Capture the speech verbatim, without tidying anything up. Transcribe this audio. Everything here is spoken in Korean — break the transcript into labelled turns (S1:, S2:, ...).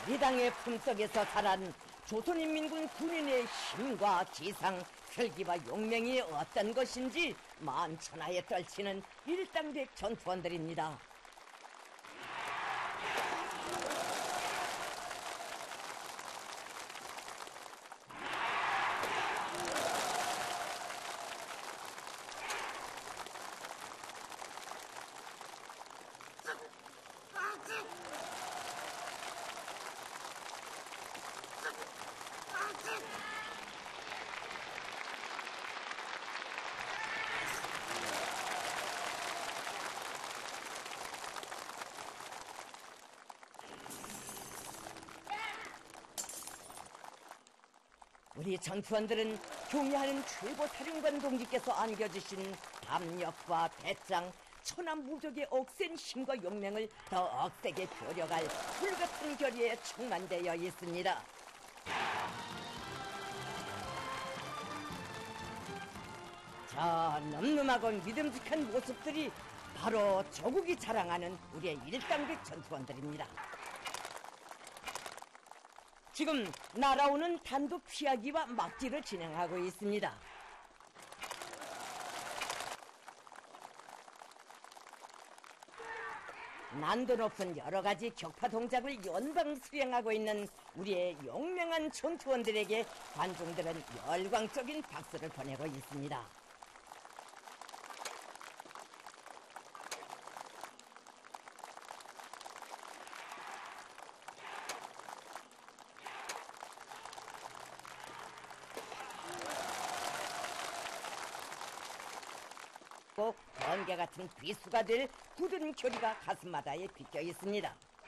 S1: 이 당의 품속에서 자란 조선인민군 군인의 힘과 지상, 혈기와 용맹이 어떤 것인지 만천하에 떨치는 일당백 전투원들입니다. 우리 전투원들은 경례하는 최고 사령관 동지께서 안겨주신 담력과 배짱, 천하무적의 억센 힘과 용맹을 더 억세게 벼려갈 불같은 결의에 충만되어 있습니다. 저 늠름하고 믿음직한 모습들이 바로 조국이 자랑하는 우리의 일당백 전투원들입니다. 지금 날아오는 단독 피하기와 막지를 진행하고 있습니다. 난도 높은 여러 가지 격파 동작을 연방 수행하고 있는 우리의 용맹한 전투원들에게 관중들은 열광적인 박수를 보내고 있습니다. 번개 같은 비수가 될 굳은 결의가 가슴마다에 비껴 있습니다.